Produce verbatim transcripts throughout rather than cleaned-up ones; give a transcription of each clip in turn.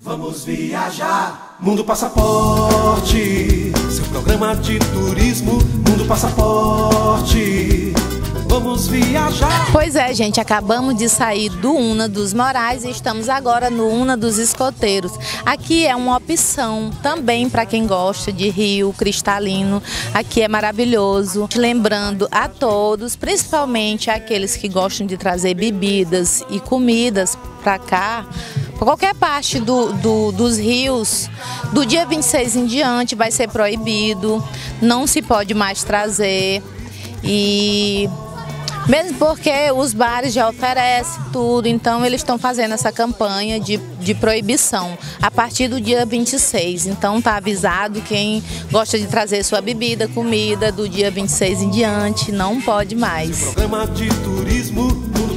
Vamos viajar, Mundo Passaporte, seu programa de turismo, Mundo Passaporte. Vamos viajar. Pois é, gente, acabamos de sair do Una dos Morais e estamos agora no Una dos Escoteiros. Aqui é uma opção também para quem gosta de rio cristalino. Aqui é maravilhoso. Lembrando a todos, principalmente aqueles que gostam de trazer bebidas e comidas para cá, para qualquer parte do, do, dos rios, do dia vinte e seis em diante vai ser proibido, não se pode mais trazer. E mesmo porque os bares já oferecem tudo, então eles estão fazendo essa campanha de, de proibição a partir do dia vinte e seis. Então tá avisado, quem gosta de trazer sua bebida, comida, do dia vinte e seis em diante, não pode mais. Programa de turismo, Mundo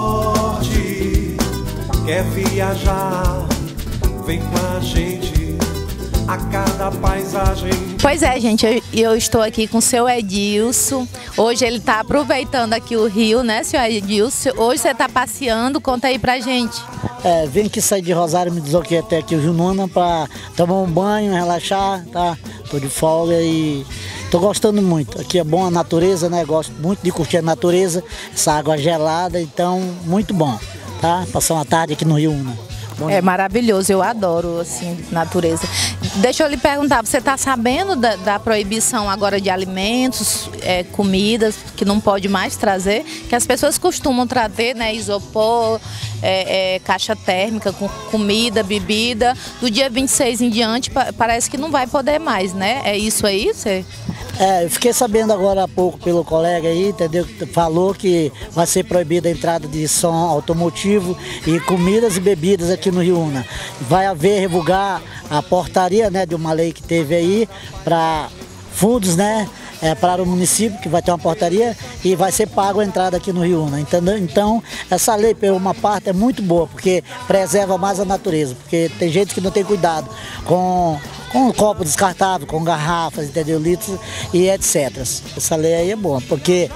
Passaporte. Quer viajar? Vem com a gente a cada paisagem. Pois é, gente, eu, eu estou aqui com o seu Edilson. Hoje ele está aproveitando aqui o rio, né, seu Edilson? Hoje você está passeando, conta aí pra gente. É, vim aqui sair de Rosário, me desloquei até aqui o Rio Nuna para tomar um banho, relaxar, tá? Tô de folga e tô gostando muito. Aqui é bom a natureza, né? Gosto muito de curtir a natureza, essa água gelada, então muito bom, tá? Passar uma tarde aqui no Rio Una. Bom, é maravilhoso, eu adoro assim, natureza. Deixa eu lhe perguntar, você está sabendo da, da proibição agora de alimentos, é, comidas, que não pode mais trazer? Que as pessoas costumam trazer, né, isopor, é, é, caixa térmica com comida, bebida. Do dia vinte e seis em diante parece que não vai poder mais, né? É isso aí? Você... É, eu fiquei sabendo agora há pouco pelo colega aí, entendeu? Falou que vai ser proibida a entrada de som automotivo e comidas e bebidas aqui no Rio Una. Vai haver, revogar a portaria, né, de uma lei que teve aí para fundos, né, é, para o município, que vai ter uma portaria e vai ser pago a entrada aqui no Rio Una, entendeu? Então, essa lei, por uma parte, é muito boa, porque preserva mais a natureza, porque tem gente que não tem cuidado com... com copo descartável, com garrafas, entendeu? Litros e etcétera. Essa lei aí é boa, porque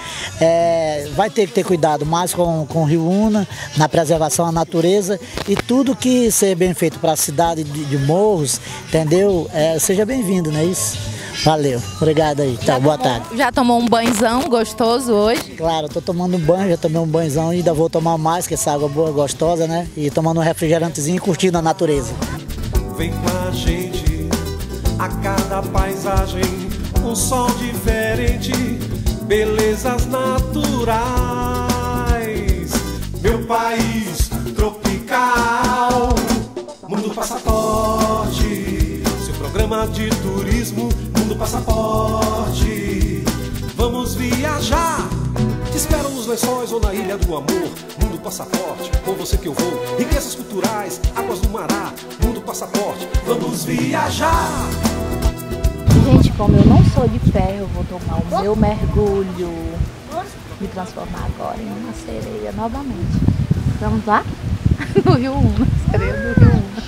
é, vai ter que ter cuidado mais com, com o Rio Una, na preservação da natureza e tudo que ser bem feito para a cidade de, de Morros, entendeu? É, seja bem-vindo, não é isso? Valeu, obrigado aí, tá, boa tarde. Já tomou um banhozão gostoso hoje? Claro, tô tomando um banho, já tomei um banhozão e ainda vou tomar mais, que essa água boa, gostosa, né? E tomando um refrigerantezinho e curtindo a natureza. Vem com a gente a cada paisagem, um sol diferente, belezas naturais. Meu país tropical, Mundo Passaporte, seu programa de turismo, Mundo Passaporte. Vamos viajar, te espero nos lençóis ou na Ilha do Amor. Mundo Passaporte, com você que eu vou. Riquezas culturais, águas do Mará, Mundo Passaporte. Vamos viajar. Gente, como eu não sou de ferro, eu vou tomar o meu mergulho, me transformar agora em uma sereia novamente. Vamos lá? No Rio Una, sereia do Rio Una.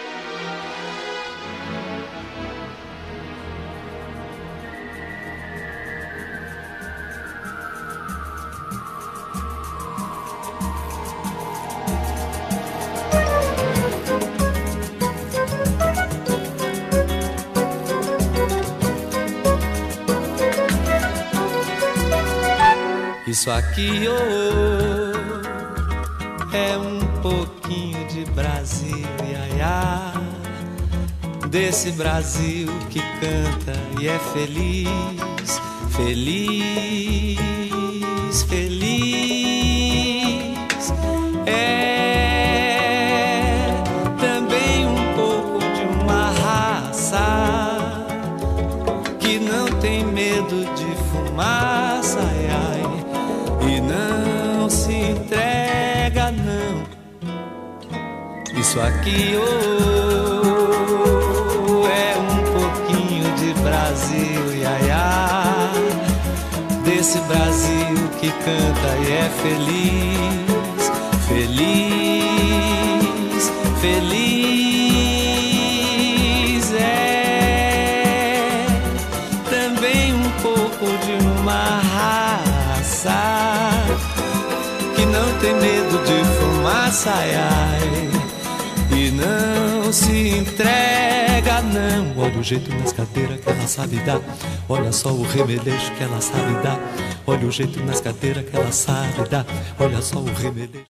Isso aqui oh, é um pouquinho de Brasil, iaiá, desse Brasil que canta e é feliz, feliz, feliz. É também um pouco de uma raça que não tem medo de fumaça, ai, ai, e não se entrega, não. Isso aqui oh, é um pouquinho de Brasil, iaiá, desse Brasil que canta e é feliz, feliz, feliz. É também um pouco de uma raça que não tem medo de fumaça, ai, ai, e não não se entrega não. Olha o jeito nas cadeiras que ela sabe dar. Olha só o remeleixo que ela sabe dar. Olha o jeito nas cadeiras que ela sabe dar. Olha só o remeleixo.